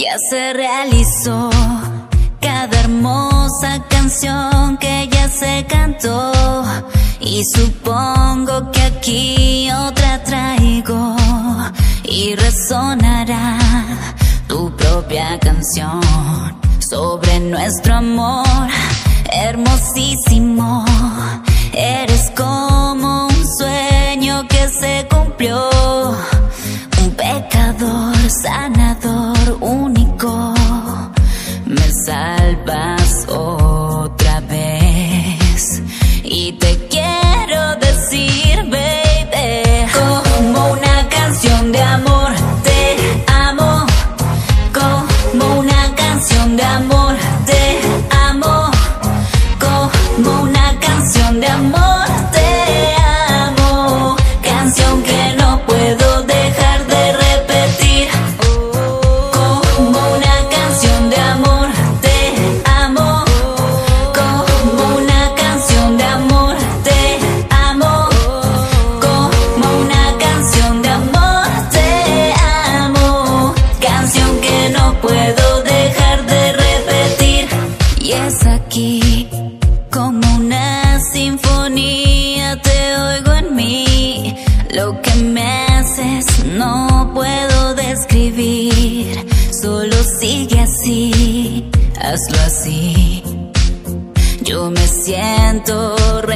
Ya se realizó cada hermosa canción que ya se cantó, y supongo que aquí otra traigo y resonará tu propia canción sobre nuestro amor hermosísimo. Eres como un sueño que se cumplió, un pecador sanador único. Me salvas otra vez y te quiero decir, baby, como una canción de amor te amo, como una canción de amor te amo, como una canción de amor te amo, canción que no puedo dejar de repetir. Como una canción de amor te amo, como una canción de amor te amo, como una canción de amor te amo, canción que no puedo dejar de repetir. Y es aquí como una sinfonía, te oigo en mí. Lo que me haces no puedo describir, solo sigue así, hazlo así. Yo me siento